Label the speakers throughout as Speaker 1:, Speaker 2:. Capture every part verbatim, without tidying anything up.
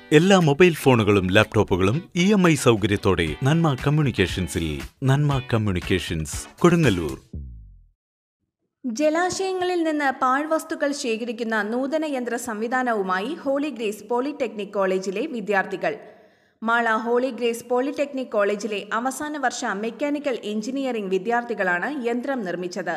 Speaker 1: എല്ലാ മൊബൈൽ ഫോണുകളും ലാപ്ടോപ്പുകളും ഇ എം ഐ സൗകര്യത്തോടെ നന്മ കമ്മ്യൂണിക്കേഷൻസിൽ. നന്മ കമ്മ്യൂണിക്കേഷൻസ്, കൊടുങ്ങല്ലൂർ.
Speaker 2: ജലാശയങ്ങളിൽ നിന്ന് പാഴ്വസ്തുക്കൾ ശേഖരിക്കുന്ന നൂതന യന്ത്ര സംവിധാനവുമായി ഹോളി ഗ്രേസ് പോളിടെക്നിക് കോളേജിലെ വിദ്യാർത്ഥികൾ. മാള ഹോളി ഗ്രേസ് പോളിടെക്നിക് കോളേജിലെ അവസാന വർഷ മെക്കാനിക്കൽ എഞ്ചിനീയറിംഗ് വിദ്യാർത്ഥികളാണ് യന്ത്രം നിർമ്മിച്ചത്.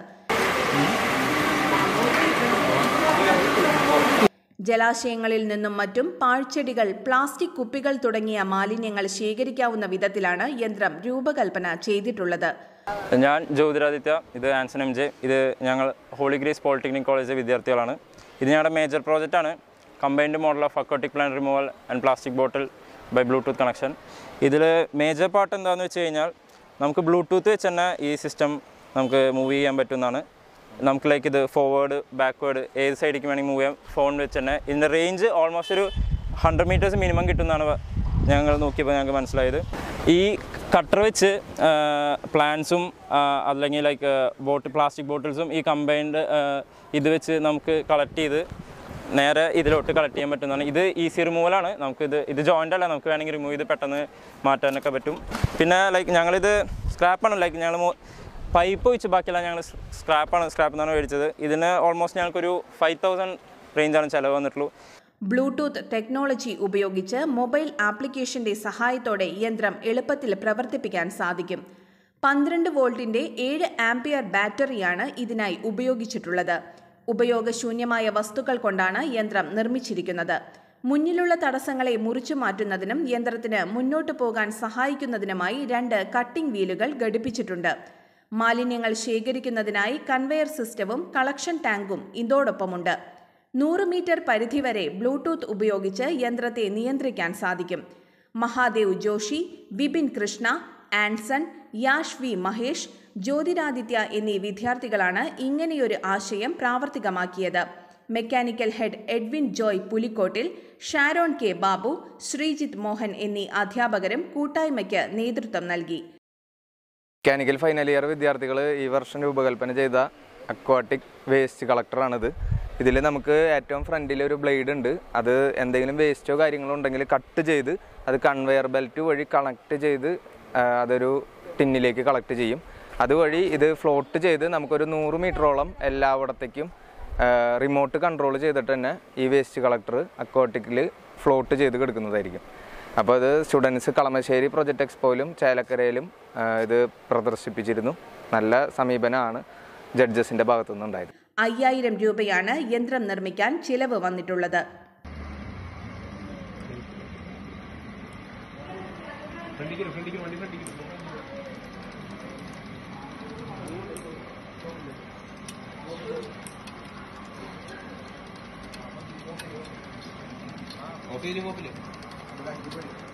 Speaker 2: ജലാശയങ്ങളിൽ നിന്നും മറ്റും പാഴ്ചെടികൾ, പ്ലാസ്റ്റിക് കുപ്പികൾ തുടങ്ങിയ മാലിന്യങ്ങൾ ശേഖരിക്കാവുന്ന വിധത്തിലാണ് യന്ത്രം രൂപകൽപ്പന ചെയ്തിട്ടുള്ളത്.
Speaker 3: ഞാൻ ജ്യോതിരാദിത്യ, ഇത് ആൻസൺ എം ജെ. ഇത് ഞങ്ങൾ ഹോളി ഗ്രേസ് പോളിടെക്നിക് കോളേജിലെ വിദ്യാർത്ഥികളാണ്. ഇത് ഞങ്ങളുടെ മേജർ പ്രോജക്റ്റാണ്. Combined model of aquatic plant removal and plastic bottle by bluetooth connection. ഇതിൽ മേജർ പാർട്ട് എന്താണെന്ന് വെച്ച് കഴിഞ്ഞാൽ നമുക്ക് ബ്ലൂടൂത്ത് വെച്ച് തന്നെ ഈ സിസ്റ്റം നമുക്ക് മൂവ് ചെയ്യാൻ പറ്റുന്നതാണ്. നമുക്ക് ലൈക്ക് ഇത് ഫോർവേഡ്, ബാക്ക്വേഡ് ഏത് സൈഡിലേക്ക് വേണമെങ്കിൽ മൂവ് ചെയ്യാം ഫോൺ വെച്ച് തന്നെ. ഇതിൻ്റെ റേഞ്ച് ഓൾമോസ്റ്റ് ഒരു ഹൺഡ്രഡ് മീറ്റേഴ്സ് മിനിമം കിട്ടുന്നതാണ് ഞങ്ങൾ നോക്കിയപ്പോൾ ഞങ്ങൾക്ക് മനസ്സിലായത്. ഈ കട്ടർ വെച്ച് പ്ലാന്റ്സും അല്ലെങ്കിൽ ലൈക്ക് ബോട്ടിൽ പ്ലാസ്റ്റിക് ബോട്ടിൽസും ഈ കമ്പൈൻഡ് ഇത് വെച്ച് നമുക്ക് കളക്ട് ചെയ്ത് നേരെ ഇതിലോട്ട് കളക്ട് ചെയ്യാൻ പറ്റുന്നതാണ്. ഇത് ഈസി റിമൂവലാണ്. നമുക്കിത് ഇത് ജോയിൻ്റ് അല്ല, നമുക്ക് വേണമെങ്കിൽ റിമൂവ് ചെയ്ത് പെട്ടെന്ന് മാറ്റാനൊക്കെ പറ്റും. പിന്നെ ലൈക്ക് ഞങ്ങളിത് സ്ക്രാപ്പാണ്, ലൈക്ക് ഞങ്ങൾ പൈപ്പ് വെച്ച് ബാക്കിയല്ല ഞങ്ങൾ സ്ക്രാപ്പാണ് സ്ക്രാപ്പ് എന്നാണ് മേടിച്ചത്. ഇതിന് ഓൾമോസ്റ്റ് ഞങ്ങൾക്കൊരു ഫൈവ് തൗസൻഡ് റേഞ്ചാണ് ചിലവ് വന്നിട്ടുള്ളൂ.
Speaker 2: ബ്ലൂടൂത്ത് ടെക്നോളജി ഉപയോഗിച്ച് മൊബൈൽ ആപ്ലിക്കേഷന്റെ സഹായത്തോടെ യന്ത്രം എളുപ്പത്തിൽ പ്രവർത്തിപ്പിക്കാൻ സാധിക്കും. പന്ത്രണ്ട് വോൾട്ടിന്റെ ഏഴ് ആംപിയർ ബാറ്ററിയാണ് ഇതിനായി ഉപയോഗിച്ചിട്ടുള്ളത്. ഉപയോഗശൂന്യമായ വസ്തുക്കൾ കൊണ്ടാണ് യന്ത്രം നിർമ്മിച്ചിരിക്കുന്നത്. മുന്നിലുള്ള തടസ്സങ്ങളെ മുറിച്ചു മാറ്റുന്നതിനും യന്ത്രത്തിന് മുന്നോട്ടു പോകാൻ സഹായിക്കുന്നതിനുമായി രണ്ട് കട്ടിംഗ് വീലുകൾ ഘടിപ്പിച്ചിട്ടുണ്ട്. മാലിന്യങ്ങൾ ശേഖരിക്കുന്നതിനായി കൺവെയർ സിസ്റ്റവും കളക്ഷൻ ടാങ്കും ഇതോടൊപ്പമുണ്ട്. നൂറ് മീറ്റർ പരിധിവരെ ബ്ലൂടൂത്ത് ഉപയോഗിച്ച് യന്ത്രത്തെ നിയന്ത്രിക്കാൻ സാധിക്കും. മഹാദേവ് ജോഷി, വിപിൻ കൃഷ്ണ, ആൻസൺ, യാഷ് വി മഹേഷ്, ജ്യോതിരാദിത്യ എന്നീ വിദ്യാർത്ഥികളാണ് ഇങ്ങനെയൊരു ആശയം പ്രാവർത്തികമാക്കിയത്. Mechanical head Edwin Joy Pulikottil, Sharon K Babu, Sreejith Mohan എന്നീ അധ്യാപകരും കൂട്ടായ്മയ്ക്ക് നേതൃത്വം നൽകി.
Speaker 4: മെക്കാനിക്കൽ ഫൈനൽ ഇയർ വിദ്യാർത്ഥികൾ ഈ വർഷം രൂപകൽപ്പന ചെയ്ത അക്വാട്ടിക് വേസ്റ്റ് കളക്ടറാണിത്. ഇതിൽ നമുക്ക് ഏറ്റവും ഫ്രണ്ടിൽ ഒരു ബ്ലേഡ് ഉണ്ട്. അത് എന്തെങ്കിലും വേസ്റ്റോ കാര്യങ്ങളോ ഉണ്ടെങ്കിൽ കട്ട് ചെയ്ത് അത് കൺവെയർ ബെൽറ്റ് വഴി കണക്ട് ചെയ്ത് അതൊരു ടിന്നിലേക്ക് കളക്ട് ചെയ്യും. അതുവഴി ഇത് ഫ്ലോട്ട് ചെയ്ത് നമുക്കൊരു നൂറ് മീറ്ററോളം എല്ലായിടത്തേക്കും റിമോട്ട് കൺട്രോൾ ചെയ്തിട്ട് തന്നെ ഈ വേസ്റ്റ് കളക്ടർ അക്വാട്ടിക്കിൽ ഫ്ലോട്ട് ചെയ്ത് കിടക്കുന്നതായിരിക്കും. അപ്പോൾ അത് സ്റ്റുഡൻസ് കളമശ്ശേരി പ്രൊജക്ട് എക്സ്പോയിലും ചേലക്കരയിലും ഇത് പ്രദർശിപ്പിച്ചിരുന്നു. നല്ല സമീപനമാണ് ജഡ്ജസിൻ്റെ ഭാഗത്തു നിന്നുണ്ടായത്.
Speaker 2: അയ്യായിരം രൂപയാണ് യന്ത്രം നിർമ്മിക്കാൻ ചിലവ് വന്നിട്ടുള്ളത്.
Speaker 5: ഓഫീസിൽ